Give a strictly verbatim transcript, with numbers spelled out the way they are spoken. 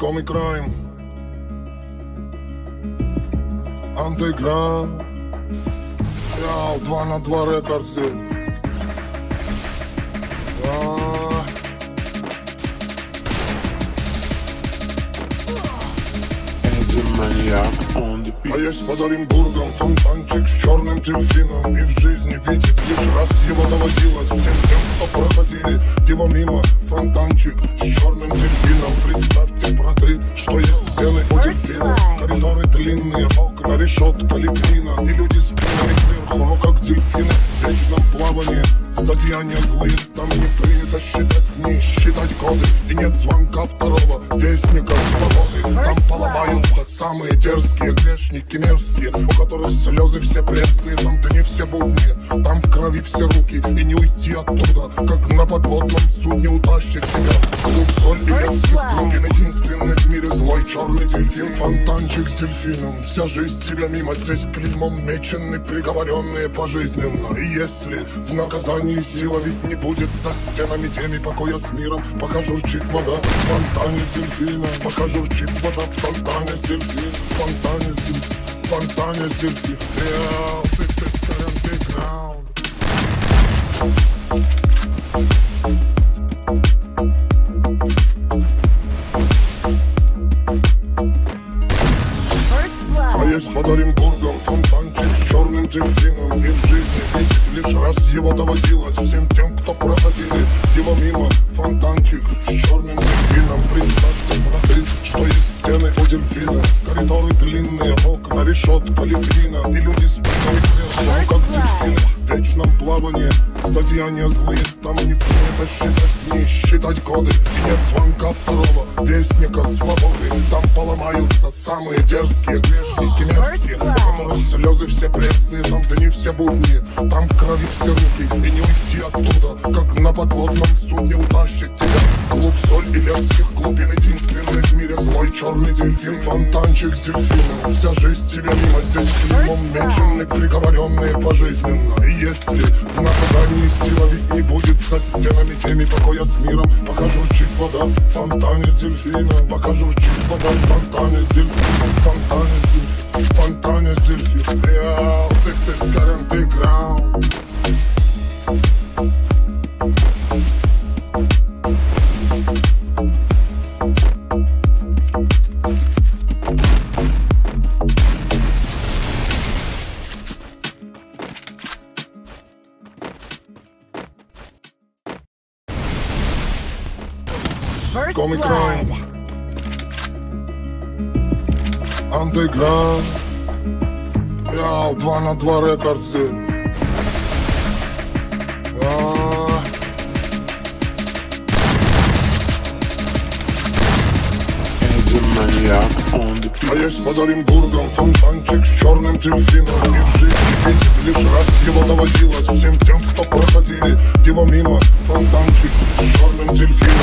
Comic Crime, Underground, я два на два рекорды. А есть под Оренбургом фонтанчик с черным дельфином, и в жизни видит лишь раз его доводилось всем тем, кто проходили его мимо. Фонтанчик с черным дельфином. Представьте, браты, что есть стены у дельфина, коридоры длинные, окна, решетка, литрина, и люди спинами кверху, ну как дельфины в вечном плавании. Зодеяния злые, там не принято считать дни, считать годы, и нет звонка второго вестника свободы. Там поломаются самые дерзкие грешники мерзкие, у которых слезы все пресные, там дни все будни, там в крови все руки, и не уйти оттуда, как на подводном судне утащит тебя. Клуб соль и резкий, другим единственный в мире злой черный дельфин. Фонтанчик с дельфином, вся жизнь тебя мимо, здесь клеймом мечены, приговоренные пожизненно. И если в наказании сила ведь не будет за стенами теми покоя с миром, пока журчит вода в фонтане с дельфином, пока журчит вода в фонтане с дельфином, в фонтане с дельфином, в фонтане с дельфином. Real Fitted Underground. А есть под Оренбургом фонтанчик с черным дельфином, и в жизни видеть лишь раз его доводилось всем тем, кто проходили его мимо. Фонтанчик с черным дельфином. Представьте, браты, что есть стены у дельфина, коридоры длинные, окна, решетка, литрина, и люди спинами кверху, как дельфины в вечном плавании. Зодеяния злые, там не принято считать дни, считать годы, и нет звонка второго вестника свободы. Там поломаются самые дерзкие грешники мерзкие, у которых слезы все пресные, там дни все будни, там в крови все руки, и не уйти оттуда, как на подводном судне утащит тебя. Клуб соль и левских глубин, единственный в мире злой черный дельфин. Фонтанчик с дельфином, вся жизнь тебя мимо, здесь клеймом мечены, приговоренные пожизненно. И если в наказании сила ведь не будет за стенами теми покоя с миром, пока журчит вода в фонтане с дельфином, пока журчит вода в фонтане с дельфином, в фонтане с дельфином, в фонтане с дельфином. Real Fitted Underground. Comic Crime, Underground, я два на два рекорды. А есть под Оренбургом фонтанчик с черным дельфином, и в жизни видеть лишь раз его доводилось всем тем, кто проходили его мимо. Фонтанчик с черным дельфином.